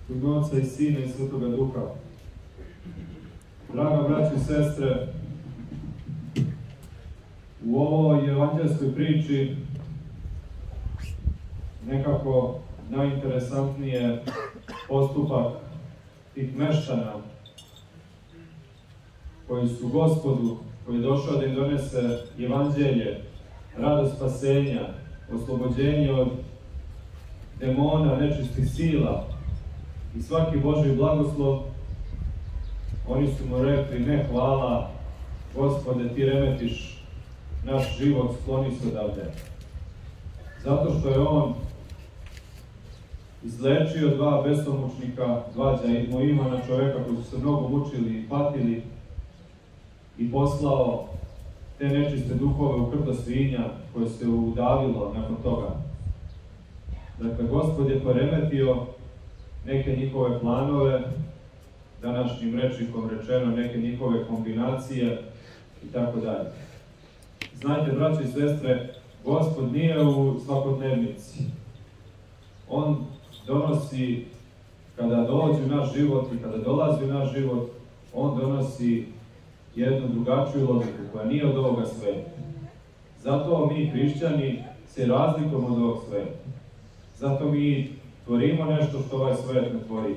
U ime Oca i Sina i Svetoga Duha. Draga braći i sestre, u ovoj evanđelskoj priči nekako najinteresantnije postupak tih meštana koji su Gospodu, koji je došao da im donese evanđelje, radost spasenja, oslobođenje od demona, nečistih sila i svaki Božji blagoslov, oni su mu rekli: ne, hvala, Gospode, ti remetiš naš život, skloni se odavde. Zato što je on izlečio dva besomučnika, dva Moimana čoveka koji su se mnogo mučili i patili, i poslao te nečiste duhove u krdo svinja koje se udavilo nakon toga. Dakle, Gospod je poremetio neke njihove planove, današnjim rečnikom rečeno, neke njihove kombinacije i tako dalje. Znajte, braći i sestre, Gospod nije u svakodnevnici. On donosi, kada dođe u naš život i kada dolazi u naš život, on donosi jednu drugačiju logiku koja nije od ovoga sveta. Zato mi, hrišćani, se razlikujemo od ovog sveta. Zato mi tvorimo nešto što ovaj svet ne tvori.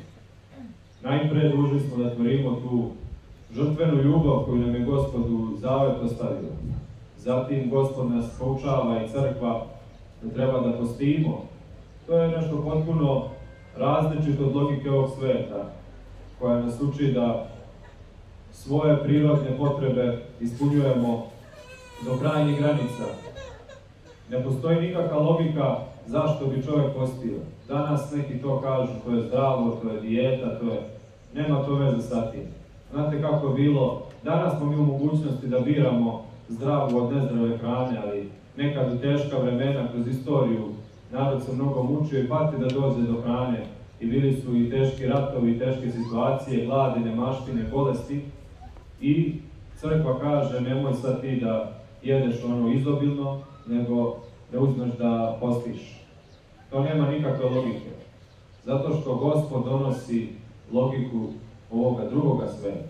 Najpre dužni smo da tvorimo tu žrtvenu ljubav koju nam je Gospod u zavet ostavio. Zatim Gospod nas poučava i crkva da treba da postimo. To je nešto potpuno različito od logike ovog sveta, koja nas uči da svoje prirodne potrebe ispunjujemo do krajnjih granica. Ne postoji nikakva logika zašto bi čovjek postio. Danas neki to kažu, to je zdravo, to je dijeta, nema to veze sa tim. Znate kako je bilo? Danas smo mi u mogućnosti da biramo zdravu od nezdrave hrane, ali nekad u teška vremena kroz istoriju narod se mnogo mučio i pati da dođe do hrane. I bili su i teški ratovi, i teške situacije, gladi, nemaštine, bolesti. I crkva kaže: nemoj sad ti da jedeš ono izobilno, nego da uzmeš da postiš. To nema nikakve logike. Zato što Gospod donosi logiku ovoga drugoga sveta.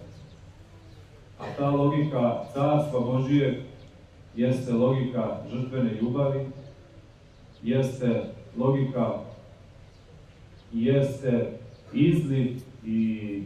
A ta logika Carstva Božijeg jeste logika žrtvene ljubavi, jeste logika, jeste izliv i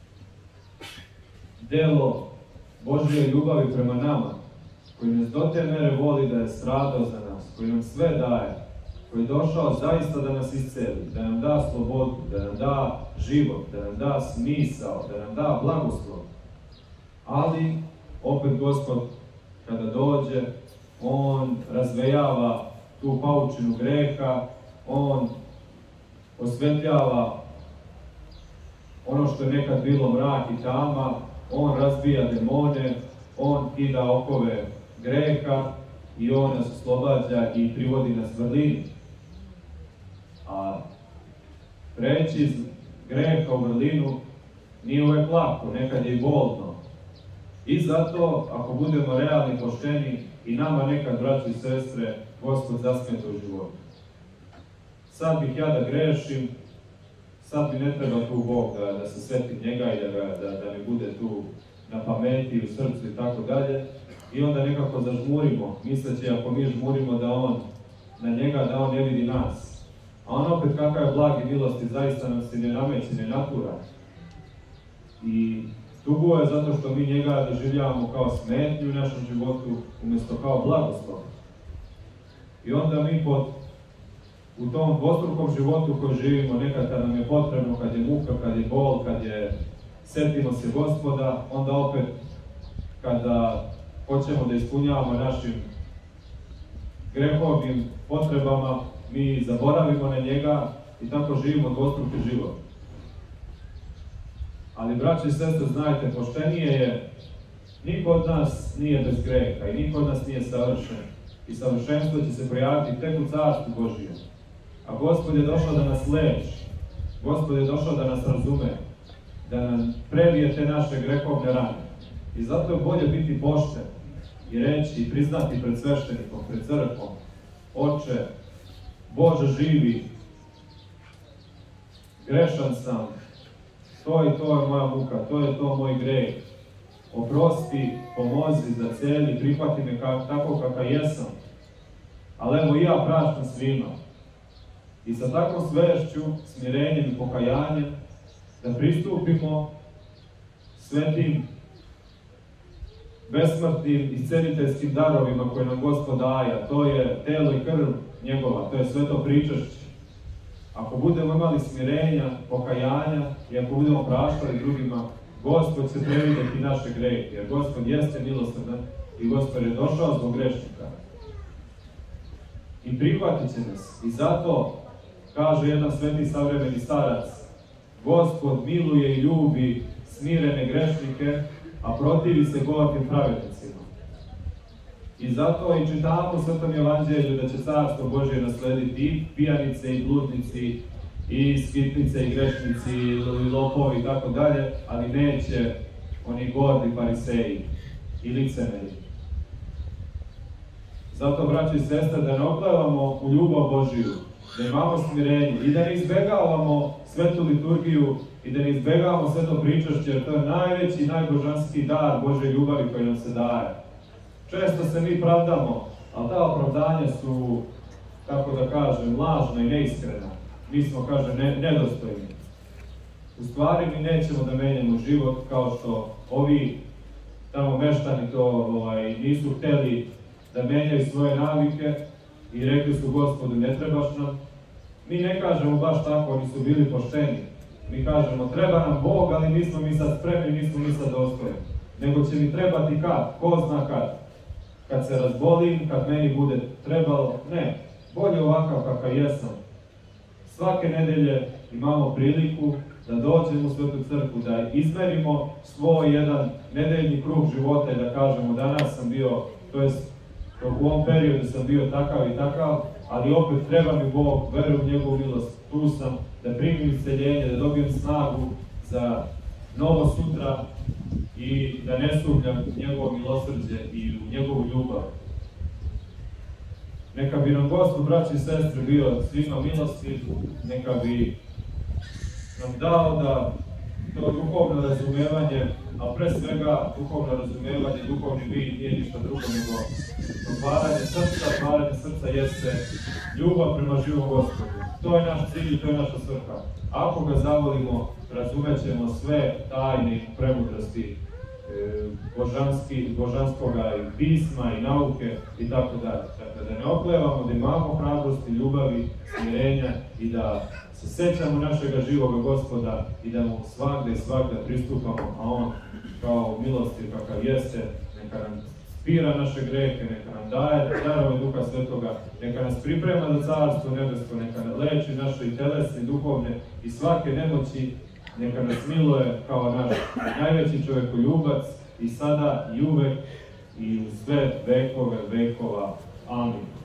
delo Božje ljubavi prema nama, koji nas do te mere voli da je stradao za nas, koji nam sve daje, koji je došao zaista da nas isceli, da nam da slobodu, da nam da život, da nam da smisao, da nam da blagoslov. Ali, opet Gospod, kada dođe, on razvejava tu paučinu greha, on osvetljava ono što je nekad bilo mrak i tama, on razbija demone, on kida okove greha i on nas oslobađa i privodi nas vrlini. A preći iz greha u vrlinu nije uvek lako, nekad je i bolno. I zato, ako budemo realni, pošteni, i nama nekad, braći i sestre, Gospod zasmeta u životu. Sad bih ja da grešim, sad mi ne treba tu Bog da se setim njega i da mi bude tu na pameti, u srcu i tako dalje. I onda nekako zažmurimo, misleći ako mi žmurimo da on na njega, da on ne vidi nas. A on opet kakav je blag i milosti, zaista nam se ne nameće, ne natura. I tugo je zato što mi njega doživljavamo kao smetnju u našem životu, umjesto kao blagoslov. I onda mi u tom dvostrukom životu koji živimo, nekad kad nam je potrebno, kad je muka, kad je bol, kad setimo se Gospoda, onda opet kada hoćemo da ispunjavamo našim grehovnim potrebama, mi zaboravimo na njega i tako živimo dvostruki život. Ali, braći i sestre, znajte, poštenije je, niko od nas nije bez greha i niko od nas nije savršen. I savršenstvo će se projaviti tek u Carstvu Božijem. A Gospod je došao da nas leči, Gospod je došao da nas razume, da nam prebije te naše grehovne rane. I zato je bolje biti pošten i reći i priznati pred sveštenikom, pred crkvom: Oče, Bože živi, grešan sam, to je moja muka, to je to moj greh. Oprosti, pomozi, zaceli, prihvati me tako kakav jesam. Ali evo i ja praštam svima. I sa takvom svešću, smirenjem i pokajanjem, da pristupimo svetim, besmrtnim i isceliteljskim darovima koje nam Gospod daje, a to je telo i krv njegova, to je sveto pričašće. Ako budemo imali smirenja, pokajanja i ako budemo praštali drugima, Gospod će previdjeti naše grehe, jer Gospod jeste milosrdan i Gospod je došao zbog grešnika. I prihvatit će nas. I zato, kaže jedan sveti savremeni starac, Gospod miluje i ljubi smirene grešnike, a protivi se govatim pravednicima. I zato i čitamo u Svetom Evanđelju da će Carstvo Božje naslediti i pijanice, i bludnici, i skitnice, i grešnici, i lopovi, i tako dalje, ali neće oni gordi fariseji i licemeri. Zato, braći i sestre, da ne oplevamo u ljubav Božiju, da imamo smirenje i da ne izbegavamo svetu liturgiju i da ne izbegavamo sveto pričašće, jer to je najveći i najbožanskiji dar Božje ljubavi koji nam se daje. Često se mi pravdamo, ali ta opravdanja su, kako da kažem, lažna i neiskrena. Mi smo, kaže, nedostojni. U stvari mi nećemo da menjamo život kao što ovi tamo meštani to nisu hteli da menjaju svoje navike i rekli su Gospodu ne trebaš nam. Mi ne kažemo baš tako, oni su bili pošteni. Mi kažemo treba nam Bog, ali nismo mi sad spremni, nismo mi sad dostojni. Nego će mi trebati kad, ko zna kad. Kad se razbolim, kad meni bude trebalo, ne. Bolje ovakav kakav jesam. Svake nedelje imamo priliku da dođemo u Svetu crkvu, da izmerimo svoj jedan nedeljni krug života i da kažemo danas sam bio, to jest u ovom periodu sam bio takav i takav, ali opet treba mi Bog, verujem u njegovu milost, tu sam, da primim isceljenje, da dobijem snagu za novo sutra i da ne sumnjam njegovo milosrđe i u njegovu ljubav. Neka bi nam Gospod, braći i sestre, bio svima milostiv, neka bi nam dao da to duhovno razumevanje, a pre svega duhovno razumevanje, duhovni vid nije ništa drugo nego otvaranje srca jeste ljubav prema živom Gospodu. To je naš cilj i to je naša svrha. Ako ga zavolimo, razumećemo sve tajne premudrosti božanskog i pisma i nauke i tako dalje. Dakle, da ne oklevamo, da imamo hrabrosti, ljubavi, smirenja i da se sećamo našega živoga Gospoda i da mu svagda i svagda pristupamo, a on kao milostiv kakav jeste, neka nam spira naše grehe, neka nam daje darove Duha Svetoga, neka nas priprema za Carstvo nebesko, neka nas leči naše i telesne, i duhovne i svake nemoći, neka nas miluje kao naš najveći čovekoljubac i sada i uvek i u sve vekove vekova. Amin.